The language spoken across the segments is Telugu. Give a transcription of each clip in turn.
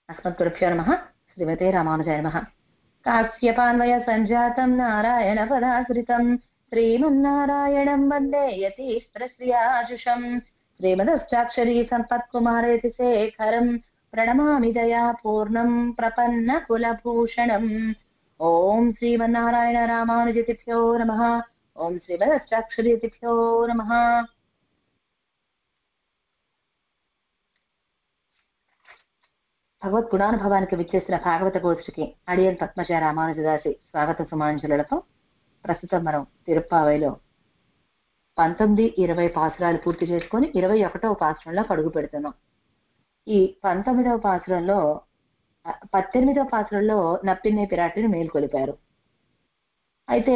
अस्मद्गुरुभ्यो नमः। श्रीमते रामानुजाय नमः। काश्यपान्वय संजातं नारायण पदाश्रितं श्रीमन्नारायणं वन्दे यतीश्वरश्रियाजुषं श्रीमदष्टाक्षरी सम्पत्कुमारेति शेखरं प्रणमामि दयापूर्णं प्रपन्नकुलभूषणम्। ओम श्रीमन्नारायण रामानुजतिभ्यो नमः। ओम श्रीमदष्टाक्षरीतिभ्यो नमः। భగవత్ గుణానుభవానికి విచ్చేసిన భాగవత గోష్ఠికి అడియన్ పద్మజ రామానుజదాసి స్వాగత సుమాంజలులతో ప్రస్తుతం మనం తిరుప్పావైలో 19-20 పాసురాలు పూర్తి చేసుకొని 21వ పాసురంలో అడుగు పెడుతున్నాం. ఈ 19వ పాసురంలో 18వ పాసురంలో నప్పిన్నే పిరాటిని మేల్కొలిపారు. అయితే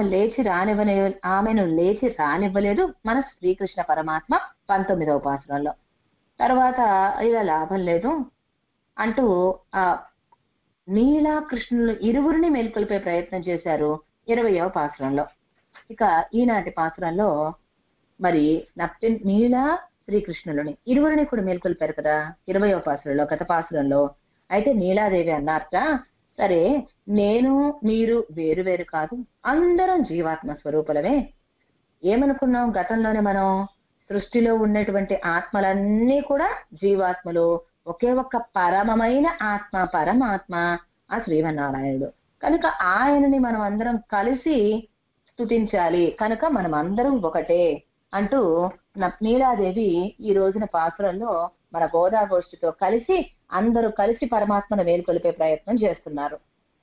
ఆమెను లేచి రానివ్వలేదు మన శ్రీకృష్ణ పరమాత్మ 19వ పాసురంలో. తర్వాత ఇలా లాభం లేదు అంటూ ఆ నీలా కృష్ణులు ఇరువురిని మేల్కొల్పే ప్రయత్నం చేశారు 20వ పాసురంలో. ఇక ఈనాటి పాసురంలో మరి నీలా శ్రీకృష్ణులని ఇరువురిని కూడా మేల్కొల్పారు కదా 20వ పాసురంలో, గత పాసురంలో. అయితే నీలాదేవి అన్నారట, సరే నేను మీరు వేరు వేరు కాదు, అందరం జీవాత్మ స్వరూపులమే. ఏమనుకున్నాం గతంలోనే మనం, సృష్టిలో ఉన్నటువంటి ఆత్మలన్నీ కూడా జీవాత్మలు, ఒకే ఒక్క పరమమైన ఆత్మ పరమాత్మ ఆ శ్రీమన్నారాయణుడు. కనుక ఆయనని మనం అందరం కలిసి స్తుతించాలి, కనుక మనం అందరం ఒకటే అంటూ నీలాదేవి ఈ రోజున పాసురంలో మన గోదాగోష్ఠితో కలిసి అందరూ కలిసి పరమాత్మను మేల్కొలిపే ప్రయత్నం చేస్తున్నారు.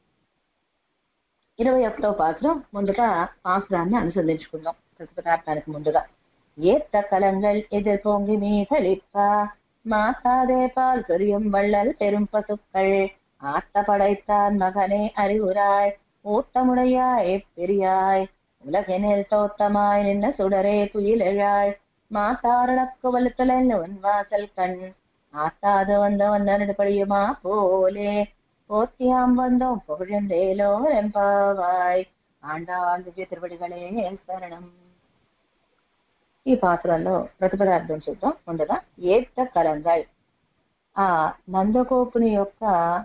21వ పాసురం ముందుగా పాసురాన్ని అనుసంధించుకుందాం. ప్రతిపదార్థానికి ముందుగా ఏత్త కలంగల్ ఎదిర్పొంగి మీదలిప్ప மாசாதே பால் சொரியும் வள்ளல் பெரும் பசுக்கள் ஆத்த படைத்தான் மகனே அறிவுராய் ஊட்டமுடையாய் பெரியாய் உலகெனில் தோத்தமாய் நின்ன சுடரே துயிலெழாய் மாத்தாரடக்கு வலுத்தலன் உன் வாசல் கண் ஆத்தாது வந்தவன் நடுபடியுமா போலே போத்தியாம் வந்தோம் புகழந்தேலோ ரெம்பாவாய் ஆண்டாள் விஜய திருவடிகளே சரணம். ఈ పాత్రలో ప్రతిపదార్థం చూద్దాం. ముందుగా ఏత్త కలంగల్, ఆ నందగోపుని యొక్క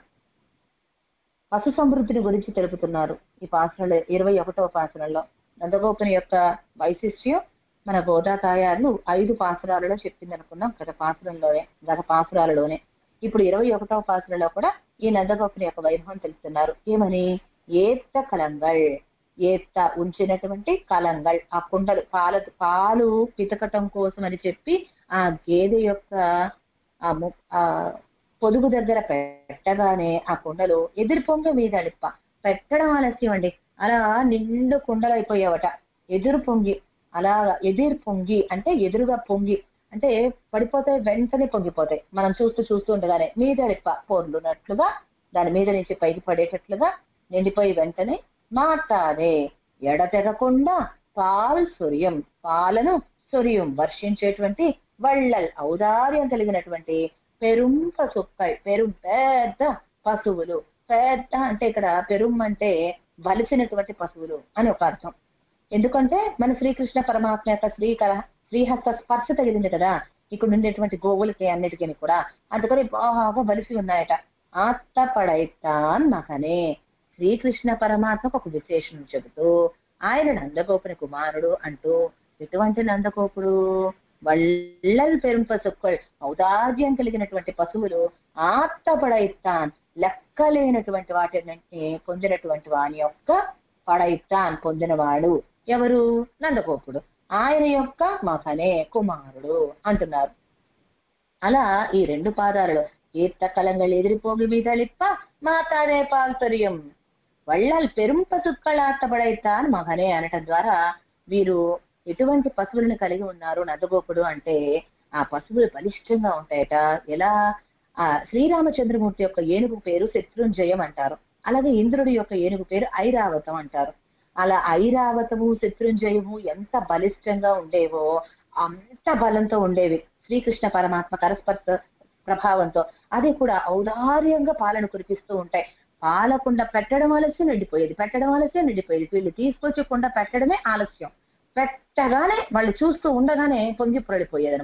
పశు సమృద్ధిని గురించి తెలుపుతున్నారు ఈ పాత్రలో. 21వ పాత్రలో నందగోపుని యొక్క వైశిష్ట్యం మన గోదాకాయాలు 5 పాత్రలలో చెప్పింది అనుకున్నాం గత పాత్రలలోనే. ఇప్పుడు 21వ పాత్రలో కూడా ఈ నందగోపుని యొక్క వైభవం తెలుపుతున్నారు. ఏమని? ఏత్త కలంగల్, ఏత్త ఉంచినటువంటి కలంగల్, ఆ కుండలు పాలు పితకటం కోసం అని చెప్పి ఆ గేదె యొక్క ఆ పొదుగు దగ్గర పెట్టగానే ఆ కుండలు ఎదురుపొంగి మీద పెట్టడం ఆలస్యం అండి. అలా నిండు కుండలు అయిపోయావట. ఎదురు పొంగి, అలాగా ఎదురు పొంగి అంటే ఎదురుగా పొంగి అంటే పడిపోతాయి, వెంటనే పొంగిపోతాయి. మనం చూస్తూ ఉండగానే మీదడిప్ప పొర్లున్నట్లుగా దాని మీద నుంచి పైకి పడేటట్లుగా నిండిపోయి వెంటనే మాట్లాడే ఎడతెగకుండా పాలను సొరియం వర్షించేటువంటి వళ్ళల్ ఔదార్యం కలిగినటువంటి పెరుం పసుక్కల్, పెరుం పెద్ద పశువులు. పెద్ద అంటే ఇక్కడ పెరుం అంటే బలిసినటువంటి పశువులు అని ఒక అర్థం. ఎందుకంటే మన శ్రీకృష్ణ పరమాత్మ యొక్క శ్రీహస్త స్పర్శ తగిలింది కదా ఇక్కడ ఉండేటువంటి గోవులకి అన్నిటికీ కూడా, అందుకని బాగా బలిసి ఉన్నాయట. ఆత్త పడైతాన్ మహనే, శ్రీకృష్ణ పరమాత్మకు ఒక విశేషణం చెబుతూ ఆయన నందగోపుని కుమారుడు అంటూ, ఎటువంటి నందగోపుడు? వళ్ళల్ పెరుంపసుక్కల్, ఔదార్యం కలిగినటువంటి పశువులు, ఆత్త లెక్కలేనటువంటి వాటిని పొందినటువంటి వాని యొక్క పడైతాన్ పొందినవాడు ఎవరు? నందగోపుడు. ఆయన యొక్క మగనే కుమారుడు అంటున్నారు. అలా ఈ 2 పాదాలలో ఏత్త కలంగల్ ఎదిరిపోగి మీద లిప్ప మాతాడే పాల్తరియం వళ్ళల్ పెరుంపసుక్కల్ ఆత్తపడైతాన్ మగనే అనటం ద్వారా వీరు ఎటువంటి పశువులను కలిగి ఉన్నారు నందగోపుడు అంటే, ఆ పశువులు బలిష్టంగా ఉంటాయట. ఎలా? ఆ శ్రీరామచంద్రమూర్తి యొక్క ఏనుగు పేరు శత్రుంజయం అంటారు. అలాగే ఇంద్రుడి యొక్క ఏనుగు పేరు ఐరావతం అంటారు. అలా ఐరావతము శత్రుంజయము ఎంత బలిష్టంగా ఉండేవో అంత బలంతో ఉండేవి శ్రీకృష్ణ పరమాత్మ కరస్పర్శ ప్రభావంతో. అది కూడా ఔదార్యంగా పాలను కురిపిస్తూ ఉంటాయి. పాలకుండా పెట్టడం ఆలస్యం, నిండిపోయేది. వీళ్ళు తీసుకొచ్చకుండా పెట్టడమే ఆలస్యం. పెట్టగానే వాళ్ళు చూస్తూ ఉండగానే పొంగి పొరడిపోయేది అనమాట.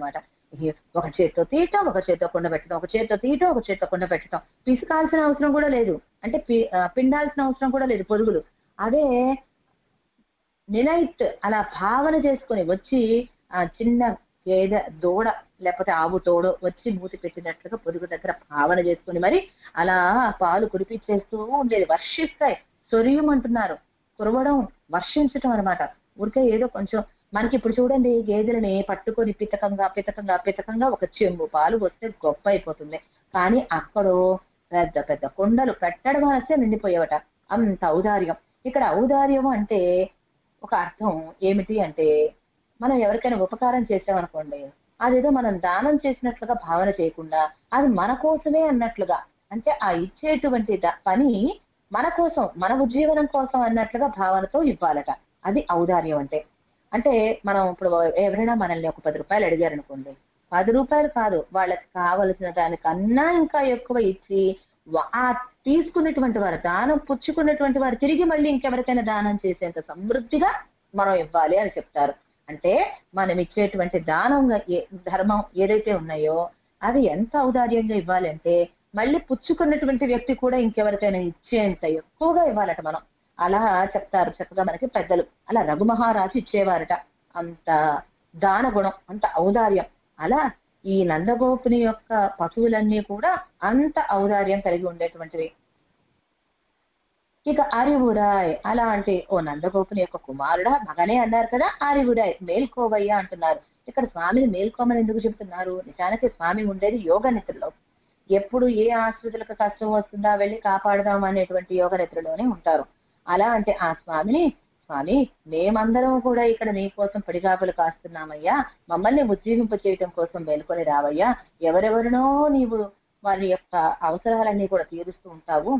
ఒక చేత్తో తీయటం, ఒక చేత్తో కుండ పెట్టడం, ఒక చేత్తో తీయటం, ఒక చేత్తో కుండ పెట్టడం. పిసుకాల్సిన అవసరం కూడా లేదు, అంటే పిండాల్సిన అవసరం కూడా లేదు పొరుగులు. అదే నిలైట్ అలా భావన చేసుకొని వచ్చి ఆ చిన్న గేదె దూడ లేకపోతే ఆవు తోడు వచ్చి మూతి పెట్టినట్లుగా పొదుగు దగ్గర భావన చేసుకుని మరి అలా పాలు కురిపించేస్తూ ఉండేది. వర్షిస్తాయి, సొరియుమంటున్నారు, కురవడం, వర్షించటం అనమాట. ఊరికే ఏదో కొంచెం మనకి ఇప్పుడు చూడండి, గేదెలని పట్టుకొని పితకంగా పితకంగా పితకంగా ఒక చెంబు పాలు వస్తే గొప్ప అయిపోతుంది. కానీ అక్కడో పెద్ద పెద్ద కొండలు పెట్టడం వస్తే నిండిపోయేవట, అంత ఔదార్యం. ఇక్కడ ఔదార్యం అంటే ఒక అర్థం ఏమిటి అంటే, మనం ఎవరికైనా ఉపకారం చేసామనుకోండి, అదేదో మనం దానం చేసినట్లుగా భావన చేయకుండా అది మన కోసమే అన్నట్లుగా, అంటే ఆ ఇచ్చేటువంటి పని మన కోసం, మన ఉజ్జీవనం కోసం అన్నట్లుగా భావనతో ఇవ్వాలట. అది ఔదార్యం అంటే. అంటే మనం ఇప్పుడు ఎవరైనా మనల్ని ఒక 10 రూపాయలు అడిగారు అనుకోండి, 10 రూపాయలు కాదు, వాళ్ళకి కావలసిన దానికన్నా ఇంకా ఎక్కువ ఇచ్చి ఆ తీసుకున్నటువంటి వారు, దానం పుచ్చుకున్నటువంటి వారు తిరిగి మళ్ళీ ఇంకెవరికైనా దానం చేసేంత సమృద్ధిగా మనం ఇవ్వాలి అని చెప్తారు. అంటే మనం ఇచ్చేటువంటి దానం ధర్మం ఏదైతే ఉన్నాయో అది ఎంత ఔదార్యంగా ఇవ్వాలి అంటే మళ్ళీ పుచ్చుకున్నటువంటి వ్యక్తి కూడా ఇంకెవరికైనా ఇచ్చేంత ఎక్కువగా ఇవ్వాలట మనం. అలా చెప్తారు చక్కగా మనకి పెద్దలు. అలా రఘుమహారాజు ఇచ్చేవారట, అంత దాన గుణం, అంత ఔదార్యం. అలా ఈ నందగోపుని యొక్క పశువులన్నీ కూడా అంత ఔదార్యం కలిగి ఉండేటువంటివి. ఇక ఆరివురాయ్, అలా అంటే ఓ నందగోపుని యొక్క కుమారుడా, మగనే అన్నారు కదా, ఆరివురాయ్ మేల్కోవయ్యా అంటున్నారు. ఇక్కడ స్వామిని మేల్కోమని ఎందుకు చెప్తున్నారు? నిజానికి స్వామి ఉండేది యోగ నిద్రలో. ఎప్పుడు ఏ ఆశ్రితులకు కష్టం వస్తుందా వెళ్ళి కాపాడదాం అనేటువంటి యోగ నిద్రలోనే ఉంటారు. అలా అంటే ఆ స్వామిని, స్వామి మేమందరం కూడా ఇక్కడ నీ కోసం పడిగాపులు కాస్తున్నామయ్యా, మమ్మల్ని ఉజ్జీవింప చేయటం కోసం మేల్కొని రావయ్యా, ఎవరెవరినో నీవు వారి యొక్క అవసరాలన్నీ కూడా తీరుస్తూ ఉంటావు,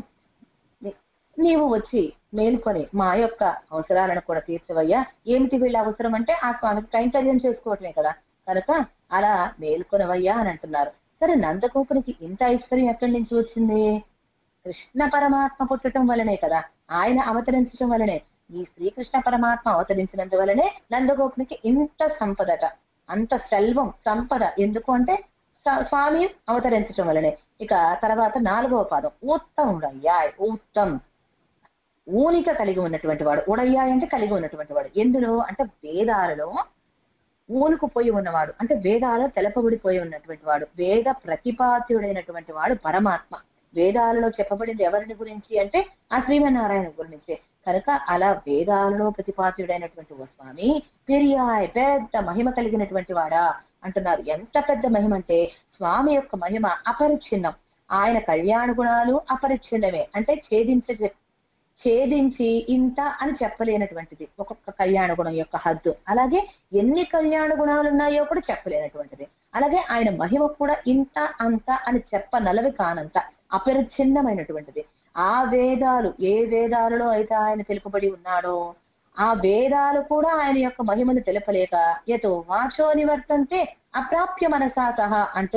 నీవు వచ్చి మేల్కొని మా యొక్క అవసరాలను కూడా తీర్చవయ్యా. ఏమిటి వీళ్ళ అవసరం అంటే ఆ స్వామికి కైంకర్యం చేసుకోవటమే కదా, కనుక అలా మేల్కొనవయ్యా అని అంటున్నారు. సరే, నందగోపునికి ఇంత ఐశ్వర్యం ఎక్కడి నుంచి వచ్చింది? కృష్ణ పరమాత్మ పుట్టడం వలనే కదా, ఆయన అవతరించడం వలనే, ఈ శ్రీకృష్ణ పరమాత్మ అవతరించినందువలనే నందగోపునికి ఇంత సంపదట, అంత సెల్వం సంపద. ఎందుకు అంటే స్వామి అవతరించడం వలనే. ఇక తర్వాత 4వ పాదం ఉత్తముడయ్యాయ్. ఉత్తమ్ ఊనిక కలిగి ఉన్నటువంటి వాడు, ఉడయ్యాయ్ అంటే కలిగి ఉన్నటువంటి వాడు. ఎందులో అంటే వేదాలలో ఊనుకుపోయి ఉన్నవాడు, అంటే వేదాలలో తెలపబడిపోయి ఉన్నటువంటి వాడు, వేద ప్రతిపాద్యుడైనటువంటి వాడు పరమాత్మ. వేదాలలో చెప్పబడింది ఎవరిని గురించి అంటే ఆ శ్రీమన్నారాయణ గురించి. కనుక అలా వేదాలలో ప్రతిపాద్యుడైనటువంటి ఓ స్వామి పెరియాయ్, పెద్ద మహిమ కలిగినటువంటి వాడా అంటున్నారు. ఎంత పెద్ద మహిమ అంటే స్వామి యొక్క మహిమ అపరిచ్ఛిన్నం, ఆయన కళ్యాణ గుణాలు అపరిచ్ఛిన్నమే, అంటే ఛేదించి ఇంత అని చెప్పలేనటువంటిది ఒక్కొక్క కళ్యాణ గుణం యొక్క హద్దు. అలాగే ఎన్ని కళ్యాణ గుణాలు ఉన్నాయో కూడా చెప్పలేనటువంటిది. అలాగే ఆయన మహిమ కూడా ఇంత అంత అని చెప్పనలవి కానంత అపరిచ్ఛిన్నమైనటువంటిది. ఆ వేదాలు, ఏ వేదాలలో అయితే ఆయన తెలుపబడి ఉన్నాడో ఆ వేదాలు కూడా ఆయన యొక్క మహిమను తెలపలేక యతో వాచో నివర్తంతే అప్రాప్య మనసాతః అంటూ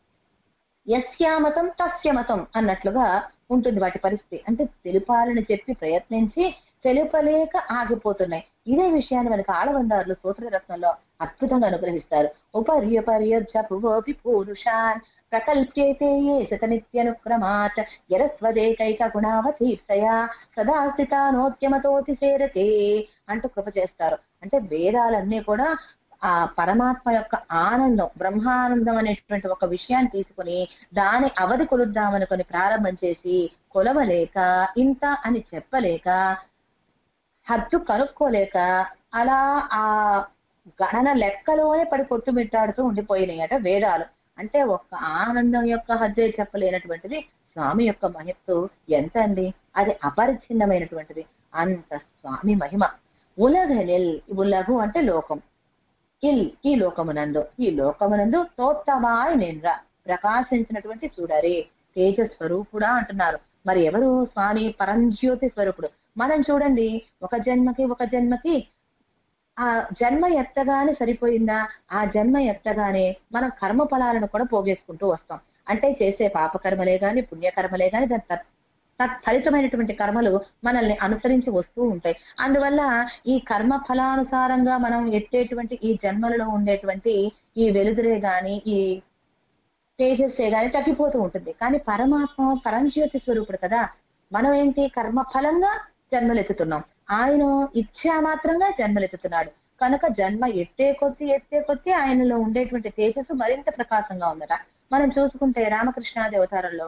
యస్యామతం తస్యమతం అన్నట్లుగా ఉంటుంది వాటి పరిస్థితి. అంటే తెలుపాలని చెప్పి ప్రయత్నించి తెలుపలేక ఆగిపోతున్నాయి. ఇదే విషయాన్ని మనకి ఆళవందారులు సూత్రరత్నంలో అద్భుతంగా అనుగ్రహిస్తారు. ఉపర్యపర్యర్జపువోపి పూరుషాన్ ప్రకల్ప్యేతే శతనిత్యనుక్రమాత్ యరస్వదేకైక గుణావతీర్తయా సదా స్థితానోద్యమతోతి సేరతే అంటూ కృప చేస్తారు. అంటే వేదాలన్నీ కూడా ఆ పరమాత్మ యొక్క ఆనందం, బ్రహ్మానందం అనేటువంటి ఒక విషయాన్ని తీసుకుని దాని అవధి కొలుద్దామనుకొని ప్రారంభం చేసి కొలవలేక, ఇంత అని చెప్పలేక, హద్దు కనుక్కోలేక అలా ఆ గణన లెక్కలోనే పడి కొట్టుమిట్టాడుతూ ఉండిపోయినాయట వేదాలు. అంటే ఒక్క ఆనందం యొక్క హద్దే చెప్పలేనటువంటిది స్వామి యొక్క మహిమ ఎంత అండి, అది అపరిచ్ఛిన్నమైనటువంటిది. అంత స్వామి మహిమ. ఉలగనిల్, ఉలగు అంటే లోకం, ఇల్ ఈ లోకమునందు తోత్తమాయ్ నింద్ర ప్రకాశించినటువంటి చూడరే తేజస్వరూపుడా అంటున్నారు. మరి ఎవరు? స్వామి పరంజ్యోతి స్వరూపుడు. మనం చూడండి, ఒక జన్మకి ఆ జన్మ ఎత్తగానే సరిపోయిందా? ఆ జన్మ ఎత్తగానే మనం కర్మ ఫలాలను కూడా పోగేసుకుంటూ వస్తాం. అంటే చేసే పాపకర్మలే గాని పుణ్యకర్మలే గాని దాని తత్ఫలితమైనటువంటి కర్మలు మనల్ని అనుసరించి వస్తూ ఉంటాయి. అందువల్ల ఈ కర్మ ఫలానుసారంగా మనం ఎత్తేటువంటి ఈ జన్మలలో ఉండేటువంటి ఈ వెలుగురే గాని, ఈ తేజస్సే గాని తగ్గిపోతూ ఉంటుంది. కానీ పరమాత్మ పరంజ్యోతి స్వరూపుడు కదా. మనం ఏంటి కర్మ ఫలంగా జన్మలెత్తుతున్నాం, ఆయన ఇచ్చా మాత్రంగా జన్మలెత్తుతున్నాడు. కనుక జన్మ ఎత్తే కొద్దీ ఆయనలో ఉండేటువంటి తేజస్సు మరింత ప్రకాశంగా ఉందట. మనం చూసుకుంటే రామకృష్ణాది అవతారంలో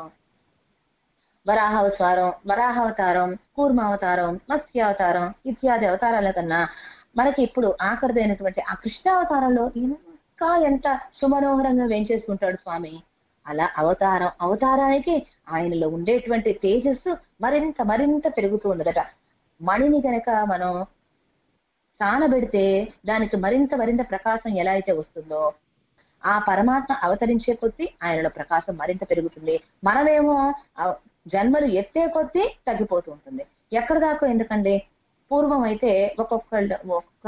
వరాహావతారం, కూర్మావతారం, మత్స్యావతారం ఇత్యాది అవతారాల కన్నా మనకి ఇప్పుడు ఆఖరిదైనటువంటి ఆ కృష్ణావతారంలో ఇంకా ఎంత సుమనోహరంగా వేంచేసుకుంటాడు స్వామి. అలా అవతారానికి ఆయనలో ఉండేటువంటి తేజస్సు మరింత పెరుగుతూ ఉండదట. మణిని కనుక మనం సానబెడితే దానికి మరింత ప్రకాశం ఎలా అయితే వస్తుందో, ఆ పరమాత్మ అవతరించే కొద్దీ ఆయనలో ప్రకాశం మరింత పెరుగుతుంది. మనమేమో జన్మలు ఎత్తే కొద్దీ తగ్గిపోతూ ఉంటుంది. ఎక్కడ దాకా ఎందుకండి, పూర్వం అయితే ఒక్క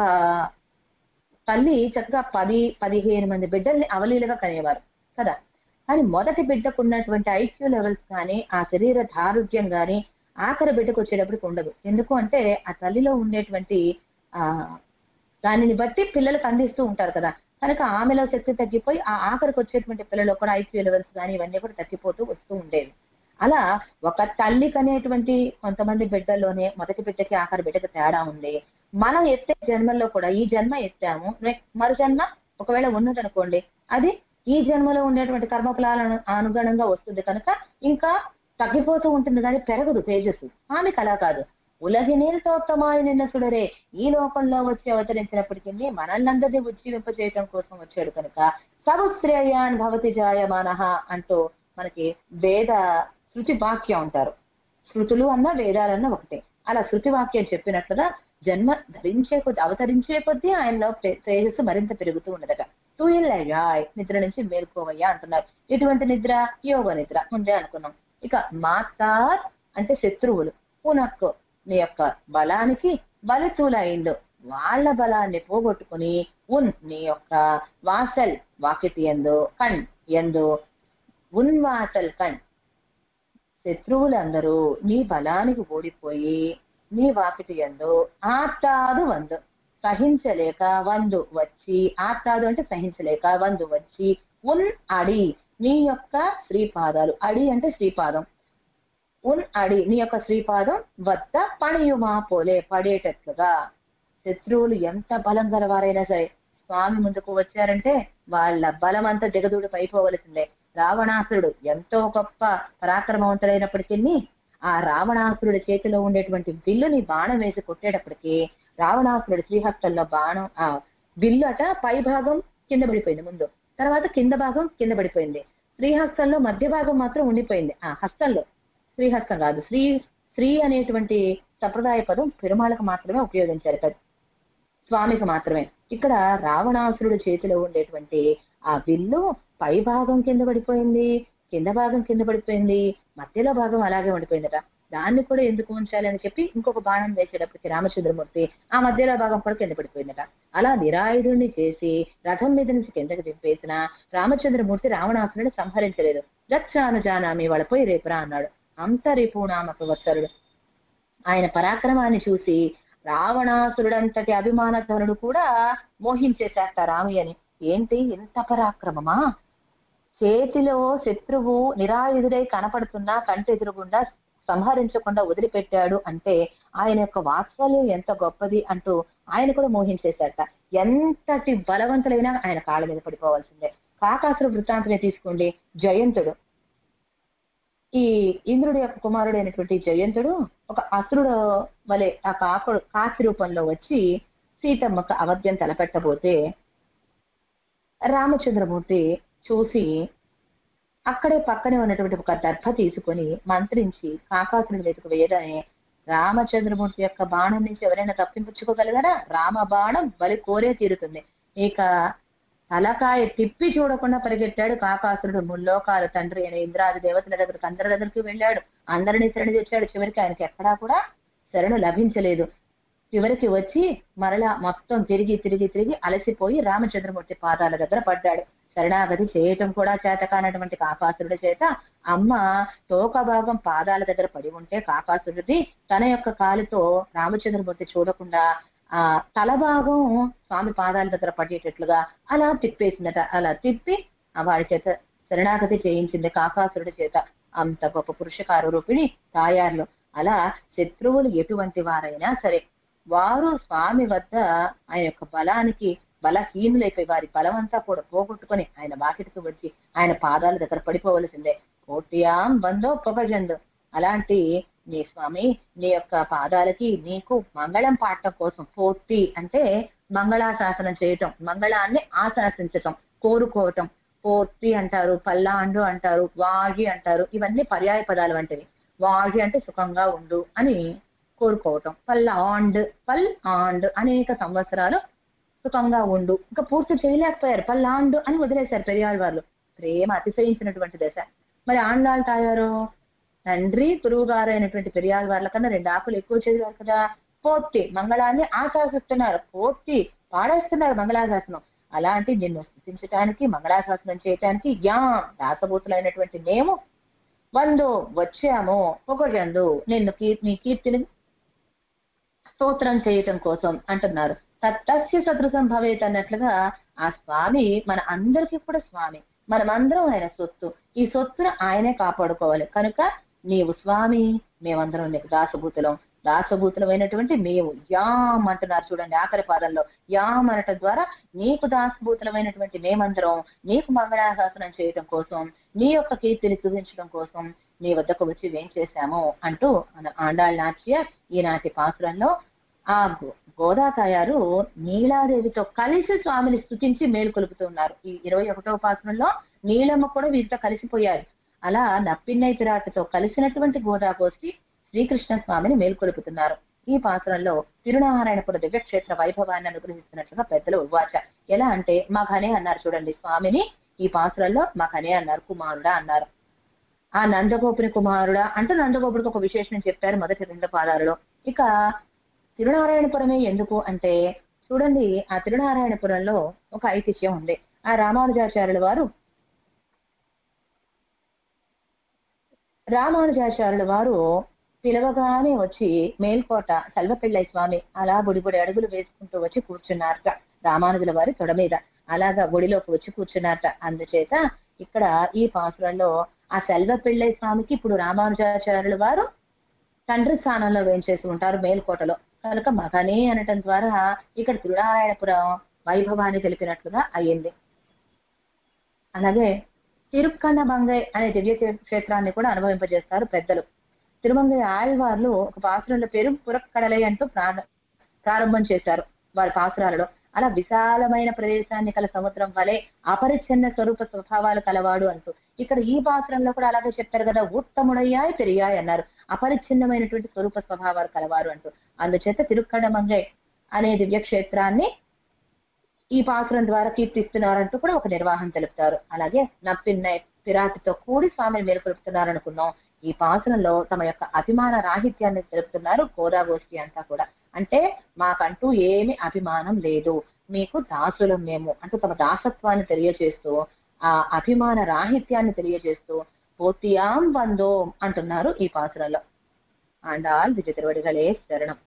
తల్లి చక్కగా 10-15 మంది బిడ్డల్ని అవలీలుగా కనేవారు కదా. కానీ మొదటి బిడ్డకు ఉన్నటువంటి ఐక్యూ లెవెల్స్ కానీ, ఆ శరీర దారుఢ్యం కానీ ఆఖరి బిడ్డకు వచ్చేటప్పటికి ఉండదు. ఎందుకు అంటే ఆ తల్లిలో ఉండేటువంటి దానిని బట్టి పిల్లలకు అందిస్తూ ఉంటారు కదా. కనుక ఆమెలో శక్తి తగ్గిపోయి ఆ ఆఖరికి వచ్చేటువంటి పిల్లలు కూడా ఐక్యూ లెవెల్స్ కానీ ఇవన్నీ కూడా తగ్గిపోతూ వస్తూ ఉండేవి. అలా ఒక తల్లికి అనేటువంటి కొంతమంది బిడ్డల్లోనే మొదటి బిడ్డకి ఆఖరి బిడ్డకి తేడా ఉంది. మనం ఎత్తే జన్మల్లో కూడా ఈ జన్మ ఎత్తాము, మరు జన్మ ఒకవేళ ఉన్నదనుకోండి, అది ఈ జన్మలో ఉండేటువంటి కర్మఫలాలను అనుగుణంగా వస్తుంది. కనుక ఇంకా తగ్గిపోతూ ఉంటుంది కానీ పెరగదు తేజస్సు. ఆమెకు అలా కాదు. ఉలగినీల్ తోత్తమాయి నిన్న సుడరే, ఈ లోకంలో వచ్చి అవతరించినప్పటికీ మనల్నందరినీ ఉజ్జీవింపజేయటం కోసం వచ్చాడు కనుక సముశ్రేయాన్ భవతి జాయమానః అంటూ మనకి వేద శృతి వాక్యం అంటారు. శృతులు అన్న వేదాలన్న ఒకటే. అలా శృతి వాక్యం చెప్పినట్లుగా జన్మ అవతరించే కొద్దీ ఆయనలో తేజస్సు మరింత పెరుగుతూ ఉండదట. తూయిల్లయ్యాయ్, నిద్ర నుంచి మేల్కోవయ్యా అంటున్నారు. ఇటువంటి నిద్ర యోగ నిద్ర ముందే అనుకున్నాం. ఇక మాతార్ అంటే శత్రువులు, పునక్కు నీ యొక్క బలానికి బలితూలైండు, వాళ్ళ బలాన్ని పోగొట్టుకుని నీ యొక్క వాసల్ వాకిటి ఎందు ఉన్వాసల్ కణ్, శత్రువులందరూ నీ బలానికి ఓడిపోయి నీ వాకిటి యందు ఆత్తాదు వందు సహించలేక వందు వచ్చి, ఆత్తాదు అంటే సహించలేక వందు వచ్చి అడి నీ యొక్క శ్రీపాదాలు, అడి అంటే శ్రీపాదం, అడి నీ యొక్క శ్రీపాదం వద్ద పణియుమా పోలే పడేటట్లుగా. శత్రువులు ఎంత బలం గలవారైనా సరే స్వామి ముందుకు వచ్చారంటే వాళ్ళ బలం అంతా దిగదూడి పైపోవలసిందే. రావణాసురుడు ఎంతో గొప్ప పరాక్రమవంతుడైనప్పటికీ ఆ రావణాసురుడి చేతిలో ఉండేటువంటి విల్లుని బాణం వేసి కొట్టేటప్పటికి రావణాసురుడి శ్రీహస్తంలో బాణం విల్లు అట పై భాగం కింద పడిపోయింది ముందు, తర్వాత కింద భాగం కింద పడిపోయింది. శ్రీహస్తంలో మధ్య భాగం మాత్రం ఉండిపోయింది. హస్తంలో, శ్రీహస్తం కాదు, శ్రీ అనేటువంటి సంప్రదాయ పదం పెరుమాళకు మాత్రమే ఉపయోగించారు కదా, స్వామికి మాత్రమే. ఇక్కడ రావణాసురుడి చేతిలో ఉండేటువంటి ఆ విల్లు పై భాగం కింద పడిపోయింది, కింద భాగం కింద పడిపోయింది, మధ్యలో భాగం అలాగే ఉండిపోయిందట. దాన్ని కూడా ఎందుకు ఉంచాలి అని చెప్పి ఇంకొక బాణం వేసేటప్పటికి రామచంద్రమూర్తి ఆ మధ్యలో భాగం కూడా కింద పడిపోయిందట. అలా నిరాయుధుడిని చేసి రథం మీద నుంచి కిందకి దింపేసిన రామచంద్రమూర్తి రావణాసురుడిని సంహరించలేదు. రక్షాను జానామి వాళ్ళపోయి రేపురా అన్నాడు. అంతరిపూనామక వత్సరుడు ఆయన పరాక్రమాన్ని చూసి రావణాసురుడంతటి అభిమానధనుడు కూడా మోహించేశాట రామయ్యని. ఏంటి ఇంత పరాక్రమమా, చేతిలో శత్రువు నిరాయుధుడై కనపడుతున్నా కంటెదురుగుండా సంహరించకుండా వదిలిపెట్టాడు అంటే ఆయన యొక్క వాత్సల్యం ఎంత గొప్పది అంటూ ఆయన కూడా మోహించేశాట. ఎంతటి బలవంతులైనా ఆయన కాళ్ళ మీద పడిపోవాల్సిందే. కాకాసుర వృత్తాంతమే తీసుకోండి. జయంతుడు, ఈ ఇంద్రుడి యొక్క కుమారుడు అయినటువంటి జయంతుడు ఒక అసురుడు వలె ఆ కాకి రూపంలో వచ్చి సీతమ్మకు అవధ్యం తలపెట్టబోతే రామచంద్రమూర్తి చూసి అక్కడే పక్కనే ఉన్నటువంటి ఒక దర్భ తీసుకొని మంత్రించి కాకాసురుడి మీదకు వేయగానే రామచంద్రమూర్తి యొక్క బాణం నుంచి ఎవరైనా తప్పింపుచ్చుకోగలిగారా? రామ బాణం బలి కోరే తీరుతుంది. ఇక తలకాయ తిప్పి చూడకుండా పరిగెట్టాడు కాకాసురుడు. ముల్లోకాల తండ్రి అయిన ఇంద్రాది దేవతల దగ్గరకు అందరి దగ్గరికి వెళ్ళాడు, అందరినీ శరణి తెచ్చాడు. చివరికి ఆయనకి ఎక్కడా కూడా శరణు లభించలేదు. చివరికి వచ్చి మరలా మొత్తం తిరిగి అలసిపోయి రామచంద్రమూర్తి పాదాల దగ్గర పడ్డాడు. శరణాగతి చేయటం కూడా చేత కానటువంటి కాకాసురుడి చేత అమ్మ తోక భాగం పాదాల దగ్గర పడి ఉంటే కాకాసురుడి తన యొక్క కాలితో రామచంద్రమూర్తి చూడకుండా ఆ తల భాగం స్వామి పాదాల దగ్గర పడేటట్లుగా అలా తిప్పేసిందట. అలా తిప్పి వాడి చేత శరణాగతి చేయించింది కాకాసురుడి చేత. అంత గొప్ప పురుషకార రూపిణి తాయార్లు. అలా శత్రువులు ఎటువంటి వారైనా సరే వారు స్వామి వద్ద ఆయన యొక్క బలానికి బలహీనులైపోయి వారి బలమంతా కూడా పోగొట్టుకొని ఆయన వాకిటికి వచ్చి ఆయన పాదాల దగ్గర పడిపోవలసిందే. కోట్యాం బందో పొగజందు. అలాంటి నీ స్వామి నీ యొక్క పాదాలకి నీకు మంగళం పాడటం కోసం, పోర్తి అంటే మంగళాశాసనం చేయటం, మంగళాన్ని ఆశాసించటం, కోరుకోవటం. పోర్తి అంటారు, పల్లాండు అంటారు, వాగి అంటారు. ఇవన్నీ పర్యాయ పదాలు వంటివి. వాగి అంటే సుఖంగా ఉండు అని కోరుకోవటం. పల్ ఆండ్ అనేక సంవత్సరాలు సుఖంగా ఉండు. ఇంకా పూర్తి చేయలేకపోయారు, పల్లాండు అని వదిలేశారు పెరియాళ్ళ వాళ్ళు. ప్రేమ అతిశయించినటువంటి దశ. మరి ఆండాళ్ళు తాయారు తండ్రి గురువు గారు అయినటువంటి పెరియాళ్ళ వాళ్ళ కన్నా 2 ఆకులు ఎక్కువ చదివారు కదా. పోర్తి మంగళాన్ని ఆశాసిస్తున్నారు, పోర్తి పాడేస్తున్నారు మంగళాశాసనం. అలాంటి నిన్ను స్థుతించడానికి మంగళాశాసనం చేయటానికి దాసభూతులైనటువంటి మేము వందో వచ్చాము పొగజందు నిన్ను నీ కీర్తిని స్తోత్రం చేయటం కోసం అంటున్నారు. తస్య సదృశం భవేత్ అన్నట్లుగా ఆ స్వామి మన అందరికీ కూడా స్వామి, మనమందరం ఆయన సొత్తు. ఈ సొత్తును ఆయనే కాపాడుకోవాలి. కనుక నీవు స్వామి, మేమందరం నీకు దాసభూతులమైనటువంటి మేము యాం అంటున్నారు చూడండి ఆఖరి పాదంలో. యాం అనటం ద్వారా నీకు దాసభూతులమైనటువంటి మేమందరం నీకు మంగళాశాసనం చేయటం కోసం, నీ యొక్క కీర్తిని చూపించడం కోసం నీ వద్దకు వచ్చి ఏం చేశాము అంటూ ఆండాళ్ నాట్య ఈనాటి పాసురంలో ఆ గోదా తాయారు నీలాదేవితో కలిసి స్వామిని స్తుతించి మేలుకొలుపుతున్నారు. ఈ 21వ పాసురంలో నీలమ్మ కూడా వీరితో కలిసిపోయారు. అలా నప్పిన్నై పిరాటితో కలిసినటువంటి గోదాగోష్ఠి శ్రీకృష్ణ స్వామిని మేల్కొలుపుతున్నారు. ఈ పాసురంలో తిరునారాయణపుర దివ్యక్షేత్ర వైభవాన్ని అనుగ్రహిస్తున్నట్లుగా పెద్దలు ఉవాచ. ఎలా అంటే మఘనే అన్నారు చూడండి స్వామిని. ఈ పాసురంలో మఘనే అన్నారు, కుమారుడా అన్నారు. ఆ నందగోపుని కుమారుడా అంటే నందగోపుడికి ఒక విశేషణం చెప్పారు మొదటి 2 పాదాలలో. ఇక తిరునారాయణపురమే ఎందుకు అంటే చూడండి, ఆ తిరునారాయణపురంలో ఒక ఐతిహ్యం ఉంది. ఆ రామానుజాచార్యుల వారు పిలవగానే వచ్చి మేల్కోట సెల్వపిళ్ళై స్వామి అలా బుడిబుడి అడుగులు వేసుకుంటూ వచ్చి కూర్చున్నారట రామానుజుల వారి తొడ మీద. అలాగా గుడిలోకి వచ్చి కూర్చున్నారట. అందుచేత ఇక్కడ ఈ పాసురంలో ఆ సెల్వపిళ్ళై స్వామికి ఇప్పుడు రామానుజాచార్యుల వారు తండ్రి స్థానంలో వేంచేసి ఉంటారు మేల్కోటలో. కనుక మగనే అనటం ద్వారా ఇక్కడ తిరునారాయణపురం వైభవాన్ని తెలిపినట్లుగా అయ్యింది. అలాగే తిరుక్కన్నమంగై అనే దివ్య క్షేత్రాన్ని కూడా అనుభవింపజేస్తారు పెద్దలు. తిరుమంగై ఆళ్వార్లు ఒక పాసురంలో పేరు పురక్కడలై అంటూ ప్రారంభం చేశారు వారి పాసురాలలో. అలా విశాలమైన ప్రదేశాన్ని కల సముద్రం వలె అపరిచ్ఛిన్న స్వరూప స్వభావాలు కలవాడు అంటూ ఇక్కడ ఈ పాసురంలో కూడా అలాగే చెప్తారు కదా. ఉత్తముడయ్యాయి పెరియాయి అన్నారు, అపరిచ్ఛిన్నమైనటువంటి స్వరూప స్వభావాలు కలవారు అంటూ. అందుచేత తిరుక్కడమంగై అనే దివ్యక్షేత్రాన్ని ఈ పాసురం ద్వారా కీర్తిస్తున్నారంటూ కూడా ఒక నిర్వాహం తెలుపుతారు. అలాగే నప్పిన్నై పిరాటితో కూడి స్వామిని మేలుకొలుపుతున్నారు అనుకున్నాం. ఈ పాసురంలో తమ యొక్క అభిమాన రాహిత్యాన్ని తెలుపుతున్నారు గోదాగోష్ఠి అంతా కూడా. అంటే మాకంటూ ఏమి అభిమానం లేదు, మీకు దాసులం మేము అంటూ తమ దాసత్వాన్ని తెలియజేస్తూ ఆ అభిమాన రాహిత్యాన్ని తెలియజేస్తూ పోతియాం వందో అంటున్నారు ఈ పాసురంలో. ఆండాళ్ విజయ తిరువడిగలే శరణం.